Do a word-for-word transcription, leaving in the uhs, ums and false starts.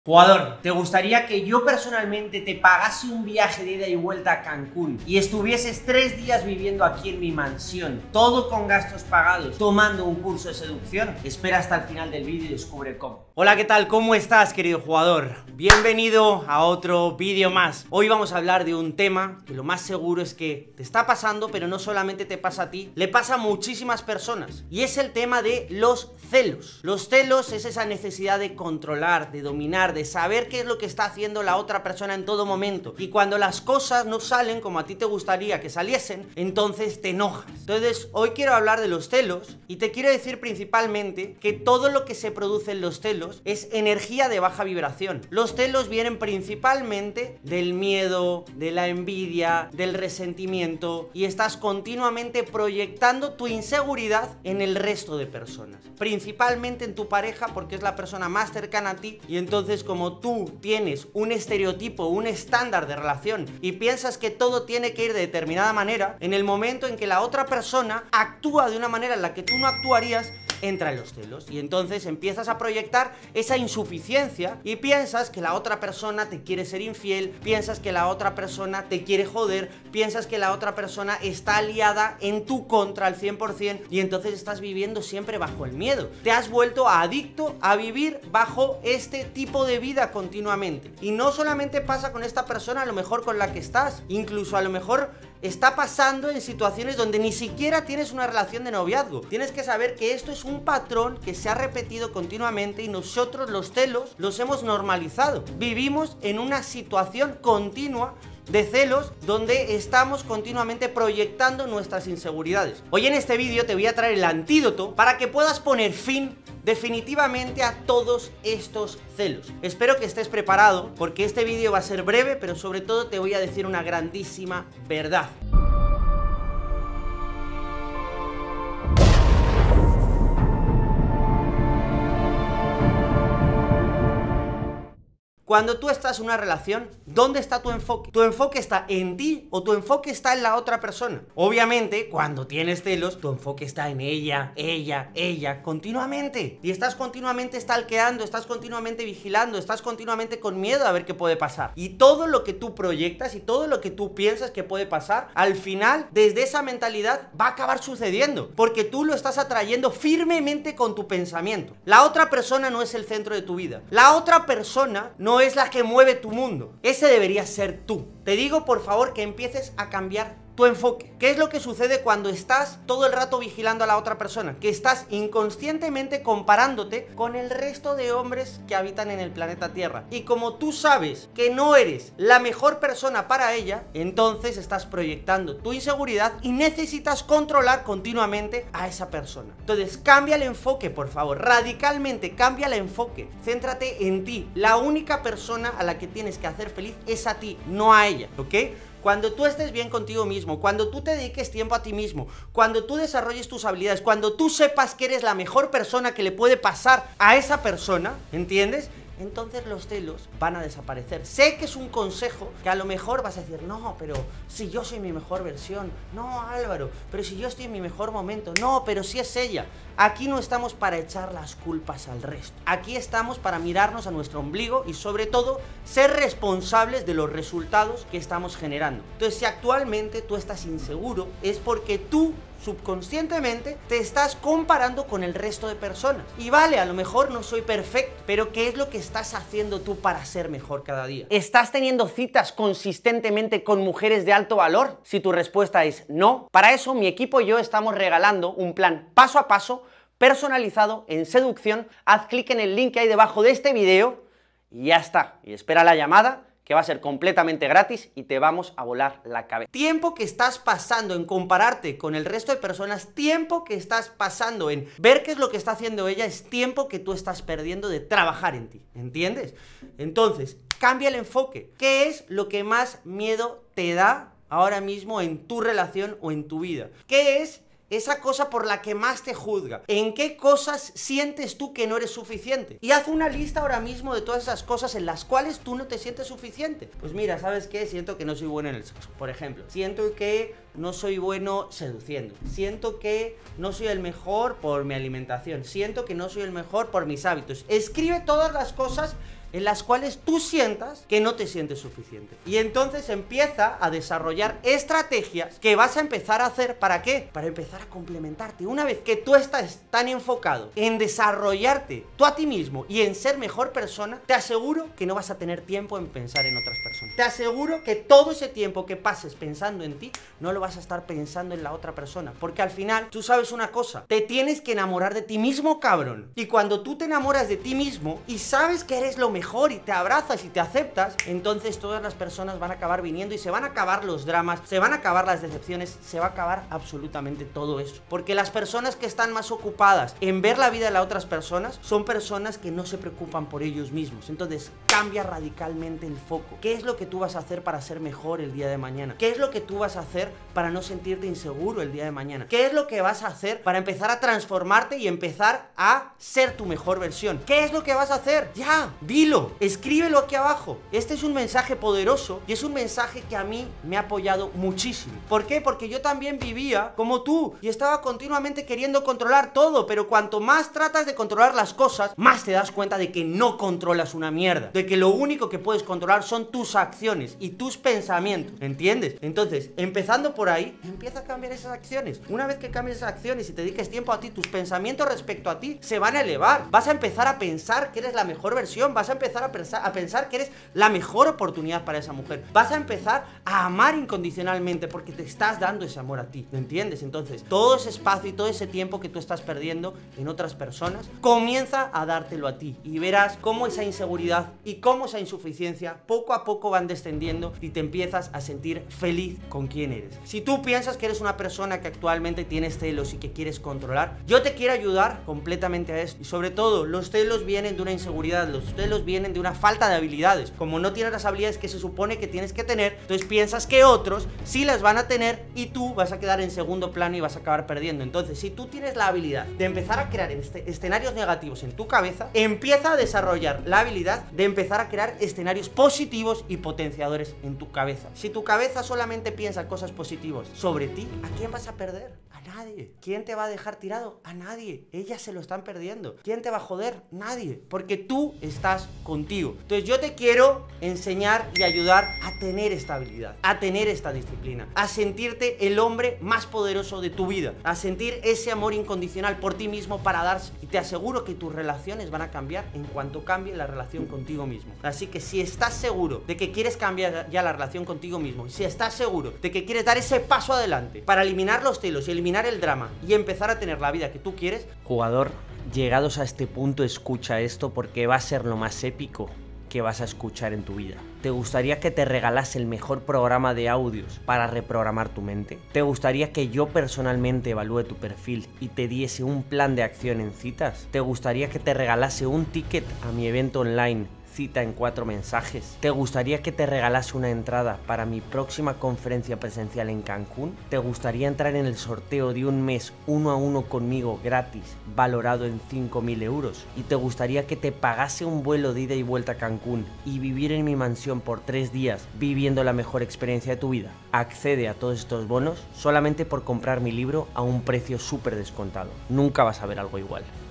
Jugador, ¿te gustaría que yo personalmente te pagase un viaje de ida y vuelta a Cancún y estuvieses tres días viviendo aquí en mi mansión, todo con gastos pagados, tomando un curso de seducción? Espera hasta el final del vídeo y descubre cómo. Hola, ¿qué tal? ¿Cómo estás, querido jugador? Bienvenido a otro vídeo más. Hoy vamos a hablar de un tema que lo más seguro es que te está pasando, pero no solamente te pasa a ti, le pasa a muchísimas personas. Y es el tema de los celos. Los celos es esa necesidad de controlar, de dominar, de saber qué es lo que está haciendo la otra persona en todo momento. Y cuando las cosas no salen como a ti te gustaría que saliesen, entonces te enojas. Entonces, hoy quiero hablar de los celos y te quiero decir principalmente que todo lo que se produce en los celos es energía de baja vibración. Los celos vienen principalmente del miedo, de la envidia, del resentimiento, y estás continuamente proyectando tu inseguridad en el resto de personas, principalmente en tu pareja, porque es la persona más cercana a ti. Y entonces, como tú tienes un estereotipo, un estándar de relación y piensas que todo tiene que ir de determinada manera, en el momento en que la otra persona actúa de una manera en la que tú no actuarías, entra en los celos. Y entonces empiezas a proyectar esa insuficiencia y piensas que la otra persona te quiere ser infiel, piensas que la otra persona te quiere joder, piensas que la otra persona está aliada en tu contra al cien por cien, y entonces estás viviendo siempre bajo el miedo. Te has vuelto adicto a vivir bajo este tipo de vida continuamente. Y no solamente pasa con esta persona, a lo mejor con la que estás, incluso a lo mejor está pasando en situaciones donde ni siquiera tienes una relación de noviazgo. Tienes que saber que esto es un patrón que se ha repetido continuamente y nosotros los celos los hemos normalizado. Vivimos en una situación continua de celos donde estamos continuamente proyectando nuestras inseguridades. Hoy en este vídeo te voy a traer el antídoto para que puedas poner fin definitivamente a todos estos celos. Espero que estés preparado, porque este vídeo va a ser breve, pero sobre todo te voy a decir una grandísima verdad. Cuando tú estás en una relación, ¿dónde está tu enfoque? ¿Tu enfoque está en ti o tu enfoque está en la otra persona? Obviamente, cuando tienes celos, tu enfoque está en ella, ella, ella, continuamente. Y estás continuamente stalkeando, estás continuamente vigilando, estás continuamente con miedo a ver qué puede pasar. Y todo lo que tú proyectas y todo lo que tú piensas que puede pasar, al final, desde esa mentalidad, va a acabar sucediendo. Porque tú lo estás atrayendo firmemente con tu pensamiento. La otra persona no es el centro de tu vida. La otra persona no es la que mueve tu mundo. Ese debería ser tú. Te digo, por favor, que empieces a cambiar tu enfoque. ¿Qué es lo que sucede cuando estás todo el rato vigilando a la otra persona? Que estás inconscientemente comparándote con el resto de hombres que habitan en el planeta Tierra. Y como tú sabes que no eres la mejor persona para ella, entonces estás proyectando tu inseguridad y necesitas controlar continuamente a esa persona. Entonces, cambia el enfoque, por favor. Radicalmente cambia el enfoque. Céntrate en ti. La única persona a la que tienes que hacer feliz es a ti, no a ella, ¿ok? Cuando tú estés bien contigo mismo, cuando tú te dediques tiempo a ti mismo, cuando tú desarrolles tus habilidades, cuando tú sepas que eres la mejor persona que le puede pasar a esa persona, ¿entiendes? Entonces los celos van a desaparecer. Sé que es un consejo que a lo mejor vas a decir, no, pero si yo soy mi mejor versión, no, Álvaro, pero si yo estoy en mi mejor momento, no, pero si es ella. Aquí no estamos para echar las culpas al resto. Aquí estamos para mirarnos a nuestro ombligo y sobre todo ser responsables de los resultados que estamos generando. Entonces, si actualmente tú estás inseguro, es porque tú subconscientemente te estás comparando con el resto de personas. Y vale, a lo mejor no soy perfecto, pero ¿qué es lo que estás haciendo tú para ser mejor cada día? ¿Estás teniendo citas consistentemente con mujeres de alto valor? Si tu respuesta es no, para eso mi equipo y yo estamos regalando un plan paso a paso personalizado en seducción. Haz clic en el link que hay debajo de este video y ya está. Y espera la llamada, que va a ser completamente gratis y te vamos a volar la cabeza. Tiempo que estás pasando en compararte con el resto de personas, tiempo que estás pasando en ver qué es lo que está haciendo ella, es tiempo que tú estás perdiendo de trabajar en ti, ¿entiendes? Entonces, cambia el enfoque. ¿Qué es lo que más miedo te da ahora mismo en tu relación o en tu vida? ¿Qué es esa cosa por la que más te juzga? ¿En qué cosas sientes tú que no eres suficiente? Y haz una lista ahora mismo de todas esas cosas en las cuales tú no te sientes suficiente. Pues mira, ¿sabes qué? Siento que no soy bueno en el sexo, por ejemplo. Siento que no soy bueno seduciendo. Siento que no soy el mejor por mi alimentación. Siento que no soy el mejor por mis hábitos. Escribe todas las cosas en las cuales tú sientas que no te sientes suficiente. Y entonces empieza a desarrollar estrategias que vas a empezar a hacer. ¿Para qué? Para empezar a complementarte. Una vez que tú estás tan enfocado en desarrollarte tú a ti mismo y en ser mejor persona, te aseguro que no vas a tener tiempo en pensar en otras personas. Te aseguro que todo ese tiempo que pases pensando en ti, no lo vas a estar pensando en la otra persona. Porque al final, tú sabes una cosa, te tienes que enamorar de ti mismo, cabrón. Y cuando tú te enamoras de ti mismo y sabes que eres lo mejor y te abrazas y te aceptas, entonces todas las personas van a acabar viniendo y se van a acabar los dramas, se van a acabar las decepciones, se va a acabar absolutamente todo eso. Porque las personas que están más ocupadas en ver la vida de las otras personas son personas que no se preocupan por ellos mismos. Entonces cambia radicalmente el foco. ¿Qué es lo que tú vas a hacer para ser mejor el día de mañana? ¿Qué es lo que tú vas a hacer para no sentirte inseguro el día de mañana? ¿Qué es lo que vas a hacer para empezar a transformarte y empezar a ser tu mejor versión? ¿Qué es lo que vas a hacer? Ya, dilo, escríbelo aquí abajo. Este es un mensaje poderoso y es un mensaje que a mí me ha apoyado muchísimo. ¿Por qué? Porque yo también vivía como tú y estaba continuamente queriendo controlar todo, pero cuanto más tratas de controlar las cosas, más te das cuenta de que no controlas una mierda, de que lo único que puedes controlar son tus acciones y tus pensamientos, ¿entiendes? Entonces, empezando por ahí, empieza a cambiar esas acciones. Una vez que cambies esas acciones y te dediques tiempo a ti, tus pensamientos respecto a ti se van a elevar. Vas a empezar a pensar que eres la mejor versión, vas a empezar a pensar, a pensar que eres la mejor oportunidad para esa mujer. Vas a empezar a amar incondicionalmente porque te estás dando ese amor a ti, ¿me entiendes? Entonces, todo ese espacio y todo ese tiempo que tú estás perdiendo en otras personas, comienza a dártelo a ti y verás cómo esa inseguridad y cómo esa insuficiencia poco a poco van descendiendo y te empiezas a sentir feliz con quién eres. Si tú piensas que eres una persona que actualmente tienes celos y que quieres controlar, yo te quiero ayudar completamente a esto. Y sobre todo, los celos vienen de una inseguridad, los celos vienen de una falta de habilidades. Como no tienes las habilidades que se supone que tienes que tener, entonces piensas que otros sí las van a tener y tú vas a quedar en segundo plano y vas a acabar perdiendo. Entonces, si tú tienes la habilidad de empezar a crear este, escenarios negativos en tu cabeza, empieza a desarrollar la habilidad de empezar a crear escenarios positivos y potenciadores en tu cabeza. Si tu cabeza solamente piensa cosas positivas sobre ti, ¿a quién vas a perder? A nadie. ¿Quién te va a dejar tirado? A nadie. Ellas se lo están perdiendo. ¿Quién te va a joder? Nadie. Porque tú estás contigo. Entonces yo te quiero enseñar y ayudar a tener esta habilidad, a tener esta disciplina, a sentirte el hombre más poderoso de tu vida, a sentir ese amor incondicional por ti mismo para darse. Y te aseguro que tus relaciones van a cambiar en cuanto cambie la relación contigo mismo. Así que si estás seguro de que quieres cambiar ya la relación contigo mismo, si estás seguro de que quieres dar ese paso adelante para eliminar los celos y eliminar el drama y empezar a tener la vida que tú quieres, jugador, llegados a este punto, escucha esto porque va a ser lo más épico que vas a escuchar en tu vida. ¿Te gustaría que te regalase el mejor programa de audios para reprogramar tu mente? ¿Te gustaría que yo personalmente evalúe tu perfil y te diese un plan de acción en citas? ¿Te gustaría que te regalase un ticket a mi evento online Cita en cuatro mensajes? ¿Te gustaría que te regalase una entrada para mi próxima conferencia presencial en Cancún? ¿Te gustaría entrar en el sorteo de un mes uno a uno conmigo gratis, valorado en cinco mil euros? ¿Y te gustaría que te pagase un vuelo de ida y vuelta a Cancún y vivir en mi mansión por tres días viviendo la mejor experiencia de tu vida? Accede a todos estos bonos solamente por comprar mi libro a un precio súper descontado. Nunca vas a ver algo igual.